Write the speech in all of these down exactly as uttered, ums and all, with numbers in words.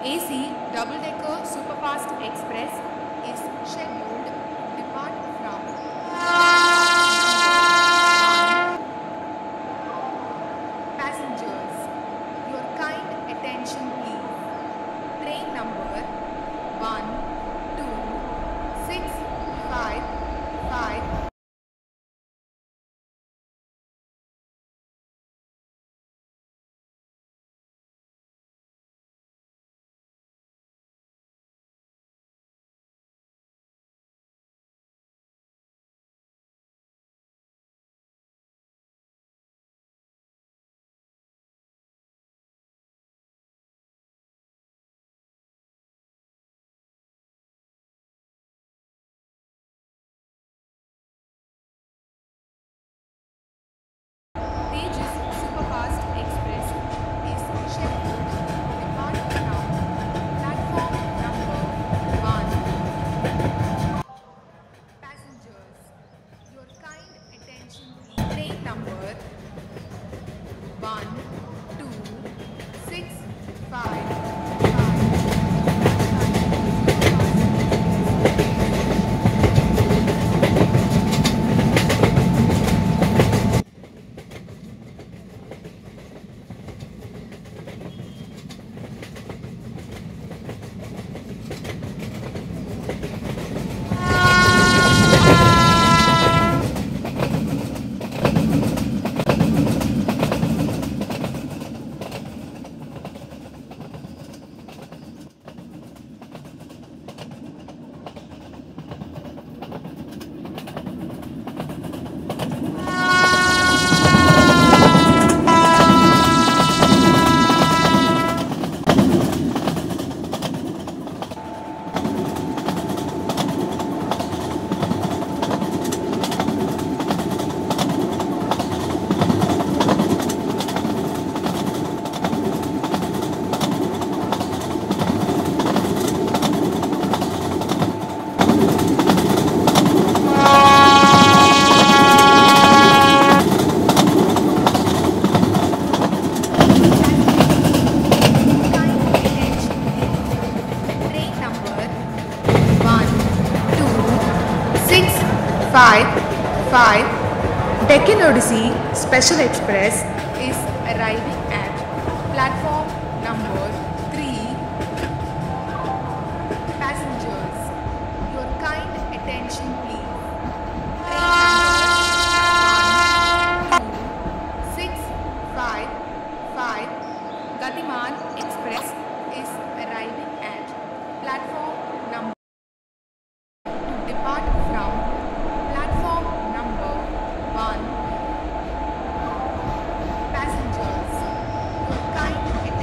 A C double-decker superfast express is scheduled to depart from passengers. Your kind attention please. Train number one two six five five Tejas Superfast Express is scheduled to depart from platform number one. Passengers, your kind attention please. Train number one two six five Five, five, Deccan Odyssey Special Express is arriving at platform number three. Passengers, your kind attention please. Train number one, two, six, five, five, Gatiman Express is arriving at platform number to depart from platform number one. Passengers, your kind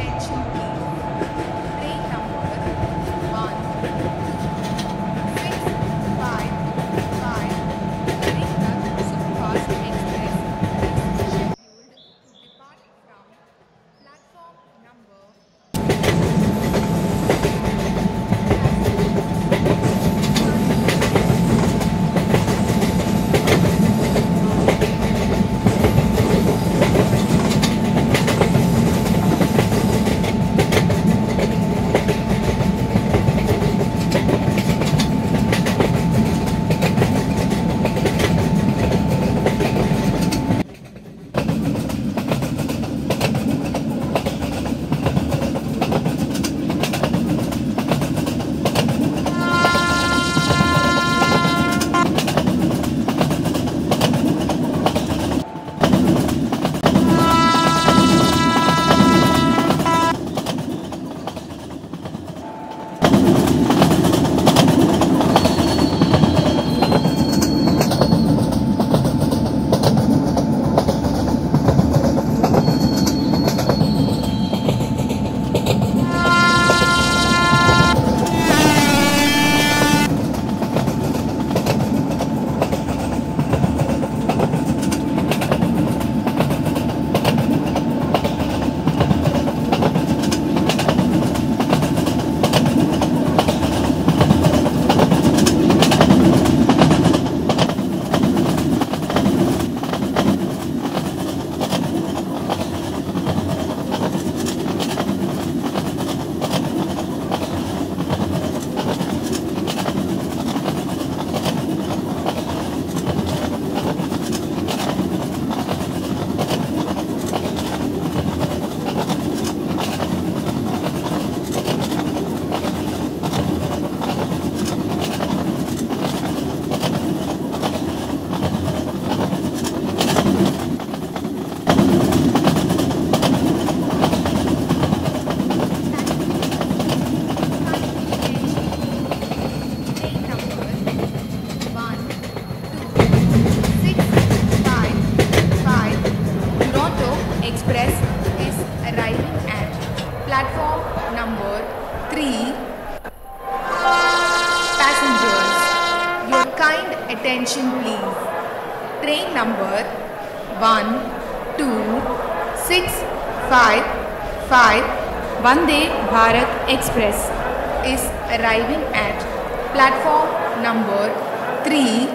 attention please. Train number one two six five five Vande Bharat Express is arriving at platform number three.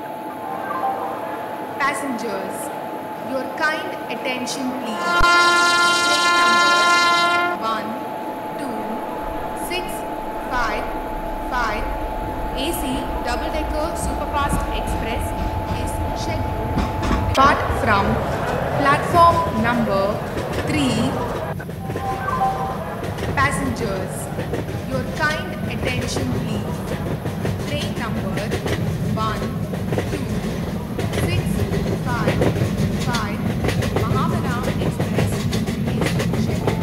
Passengers, your kind attention please. Train number one two six five five A C double-decker superfast express is scheduled to depart from platform number three. Passengers, your kind attention please. Train number one two six five five Mahavana Express is scheduled.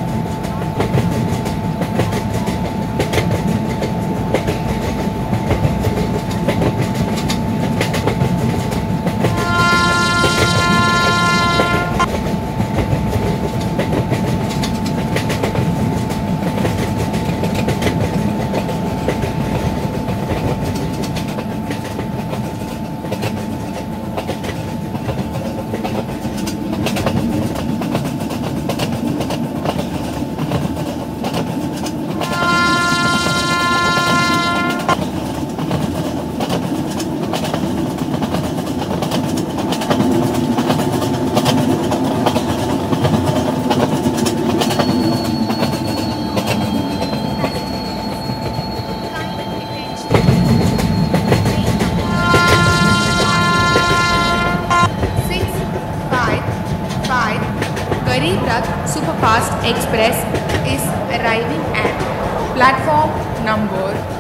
Garib Rath Superfast Express is arriving at platform number